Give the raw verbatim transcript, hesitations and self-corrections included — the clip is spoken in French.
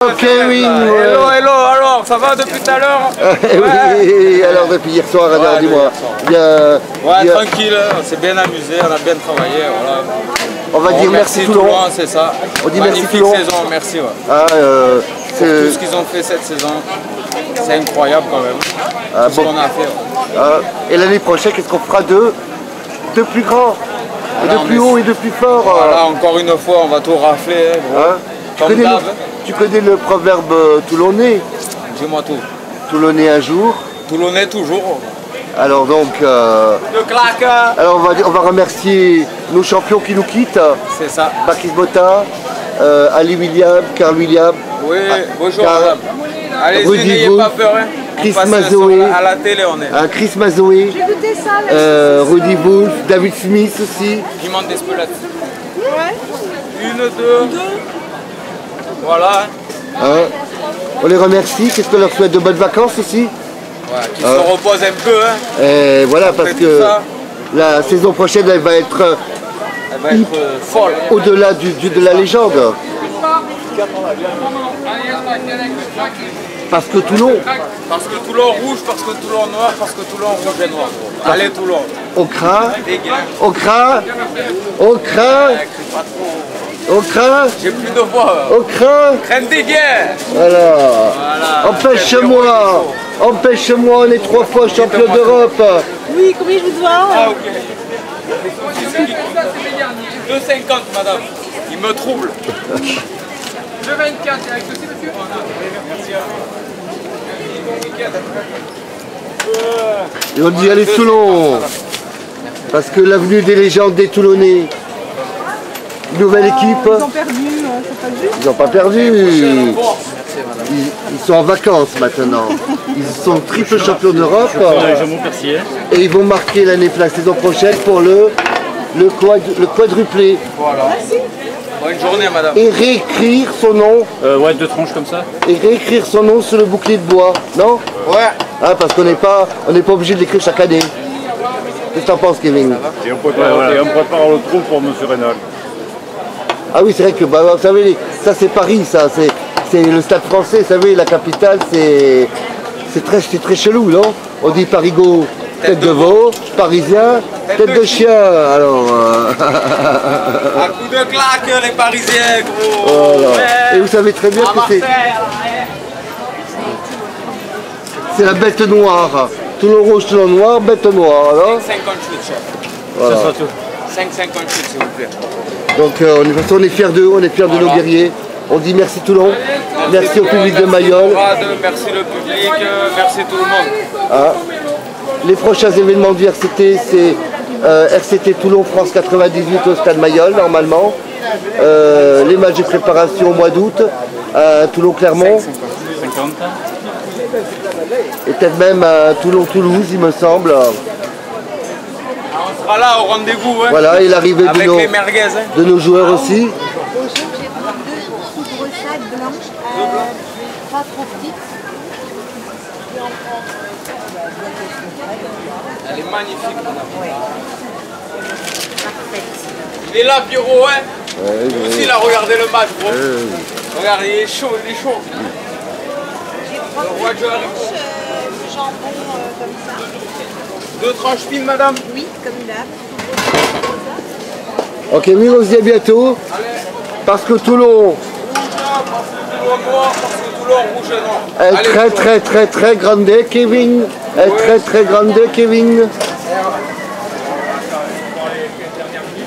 Kevin. Hello, hello, alors, ça va depuis tout à l'heure? Oui, alors depuis hier soir, alors Ouais, dis-moi. Bien, ouais, bien, tranquille, on s'est bien amusé, on a bien travaillé, voilà. on va On dire merci remercie Toulon. c'est ça. On dit merci Magnifique Toulon. saison, merci. Ouais. Ah, euh, Pour tout c'est- ce qu'ils ont fait cette saison, c'est incroyable quand même. Ah, tout ce bon. qu'on a fait. Ouais. ah, et l'année prochaine, qu'est-ce qu'on fera de, de plus grand, et Voilà, de on plus est- haut et de plus fort. Voilà, encore une fois, on va tout rafler. Hein, gros. Hein, tu, Comme connais le, d'hab. tu connais le proverbe euh, toulonnais, Dis-moi tout. Toulonnais un jour. Toulonnais toujours. Alors donc, euh, Le claque. alors on va, on va remercier nos champions qui nous quittent, C'est ça. Bakis Bota, euh, Ali William, Carl William, Oui, bonjour Car- madame. Allez-y, Rudy n'ayez Wolf, pas peur. Hein. On Chris passe Mazoé. à la télé, on est. hein, Chris Mazoé, J'ai goûté ça, là. euh, Rudy Wolf, David Smith aussi. Piment d'Espelette. Ouais. Une, deux. Voilà. hein. On les remercie, qu'est-ce qu'on leur souhaite de bonnes vacances aussi. Ouais, qui se repose un peu. Hein. Et voilà, parce fait tout que ça. la saison prochaine, elle va être euh, Elle va être euh, folle. au-delà du, du- de la légende. Parce que Toulon, Parce que Toulon rouge, parce que Toulon noir, parce que Toulon rouge et noir. Gros. Allez Toulon. on craint, Dégaine. on craint, on craint, Ouais, crie pas trop. on craint, J'ai plus de voix. on craint. Crainte des guerres. Voilà. Voilà. Empêche-moi, empêche-moi, on est trois fois champion d'Europe. Oui, combien je vous dois? Ah ok. deux cinquante madame. Il me trouble. deux vingt-quatre, c'est avec ceci monsieur? Merci. Et on dit allez Toulon, parce que l'avenue des légendes des Toulonnais. Nouvelle équipe, Ils ont perdu, euh, c'est pas juste. ils n'ont pas perdu. Merci madame. Ils, ils sont en vacances maintenant. Ils sont triple champions d'Europe et ils vont marquer l'année la saison prochaine pour le, le, quad, le quadruplé. Voilà. Bonne journée madame. Et réécrire son nom, Euh, ouais, deux tranches comme ça. et réécrire son nom sur le bouclier de bois, non? Ouais. Hein, parce qu'on n'est pas, on n'est pas obligé de l'écrire chaque année. Qu'est-ce que t'en penses, Kevin? Et on prépare, Ouais, voilà. et on prépare le trou pour Monsieur Rénal. Ah oui, c'est vrai que, bah, vous savez, ça c'est Paris, ça, c'est, c'est le stade français, vous savez, la capitale, c'est, c'est très, c'est très chelou, non? On dit Parigo, tête de veau, Parisien, tête de chien. Alors, euh, Un coup de claque les Parisiens gros. voilà. Ouais. Et vous savez très bien À que c'est, Marseille, c'est la bête noire. Toulon rouge, Toulon noir, bête noire, alors. cinquante-huit chef. Voilà. Ça sera tout. cinq cinquante-huit s'il vous plaît. Donc euh, on, est, de toute façon, on est fiers d'eux, on est fiers de nos guerriers. On dit merci Toulon, merci au public de Mayol. Merci, merci le public, euh, merci tout le monde. Hein. Les prochains événements du R C T, c'est euh, R C T Toulon France quatre-vingt-dix-huit au stade Mayol normalement. Euh, les matchs de préparation au mois d'août à Toulon-Clermont cinquante. et peut-être même à Toulon-Toulouse il me semble. On sera là au rendez-vous. Hein. Voilà, et l'arrivée de Avec nos, les merguez. Hein. de nos joueurs aussi. Bonjour, j'ai pris deux grosses sacs blanches, euh, pas trop petites. Et on prend. Elle est magnifique madame. Parfait. Il est là Pierrot hein. Ouais, Lui ouais. aussi il a regardé le match gros. Euh, Regarde il est chaud, il est chaud. J'ai trois Le roi de Harry. tranches euh, de jambon euh, comme ça. Deux tranches fines madame. Oui, comme là. Ok, oui, on se dit à bientôt. Parce que Toulon Parce que Toulon noir, parce que Toulon rouge et noir. est Allez, très Toulon. très très très grande, Kevin. Est très très grande, Kevin.